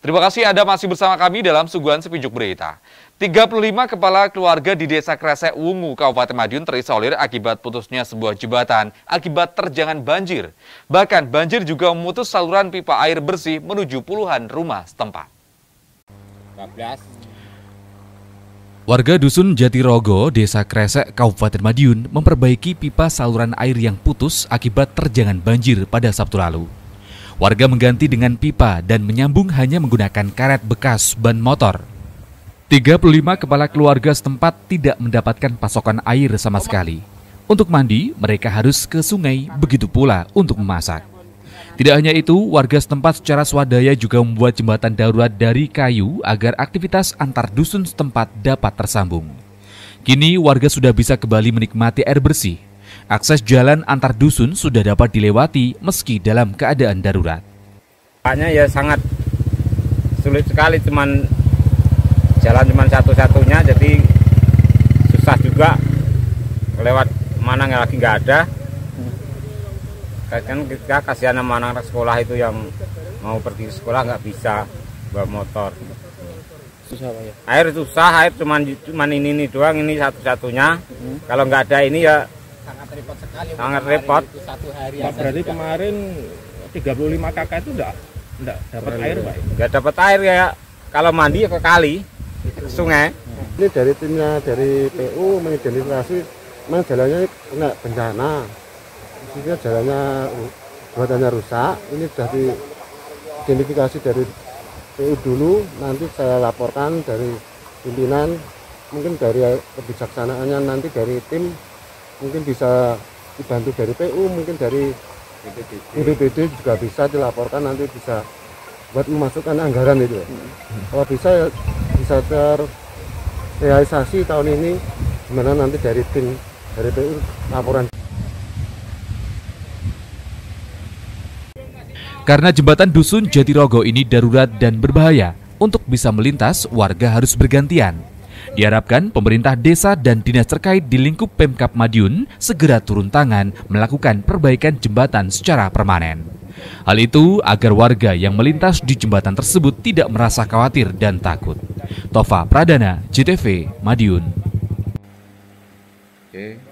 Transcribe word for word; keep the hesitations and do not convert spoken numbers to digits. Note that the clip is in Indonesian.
Terima kasih Anda masih bersama kami dalam Suguhan Sepijuk Berita. tiga puluh lima kepala keluarga di Desa Kresek Wungu, Kabupaten Madiun terisolir akibat putusnya sebuah jembatan akibat terjangan banjir. Bahkan banjir juga memutus saluran pipa air bersih menuju puluhan rumah setempat. Warga Dusun Jatirogo, Desa Kresek, Kabupaten Madiun memperbaiki pipa saluran air yang putus akibat terjangan banjir pada Sabtu lalu. Warga mengganti dengan pipa dan menyambung hanya menggunakan karet bekas ban motor. tiga puluh lima kepala keluarga setempat tidak mendapatkan pasokan air sama sekali. Untuk mandi, mereka harus ke sungai, begitu pula untuk memasak. Tidak hanya itu, warga setempat secara swadaya juga membuat jembatan darurat dari kayu agar aktivitas antar dusun setempat dapat tersambung. Kini warga sudah bisa kembali menikmati air bersih. Akses jalan antar dusun sudah dapat dilewati meski dalam keadaan darurat. Hanya ya sangat sulit sekali, cuman jalan cuma satu-satunya, jadi susah juga lewat mana lagi nggak ada. Kan kita kasihan sama anak-anak sekolah itu yang mau pergi ke sekolah nggak bisa bawa motor. Susah Pak ya? Air susah, air cuman cuman ini ini doang, ini satu-satunya. Hmm. Kalau nggak ada ini ya sangat repot sekali. Sangat repot. Satu hari Pak, berarti kemarin tiga puluh lima kakak itu enggak enggak dapat air Pak? Enggak dapat air ya. Kalau mandi ya ke kali, ke sungai. Ini dari timnya dari P U mengidentifikasi memang jalannya kena bencana. Maksudnya jalannya buatannya rusak. Ini sudah diidentifikasi dari P U dulu, nanti saya laporkan dari pimpinan, mungkin dari kebijaksanaannya nanti dari tim, mungkin bisa dibantu dari P U, mungkin dari B P B D juga bisa dilaporkan, nanti bisa buat memasukkan anggaran itu. Kalau bisa ya bisa terrealisasi tahun ini, gimana nanti dari tim dari P U laporan. Karena jembatan Dusun Jatirogo ini darurat dan berbahaya, untuk bisa melintas warga harus bergantian. Diharapkan pemerintah desa dan dinas terkait di lingkup Pemkab Madiun segera turun tangan melakukan perbaikan jembatan secara permanen. Hal itu agar warga yang melintas di jembatan tersebut tidak merasa khawatir dan takut. Tova Pradana, J T V, Madiun. Oke.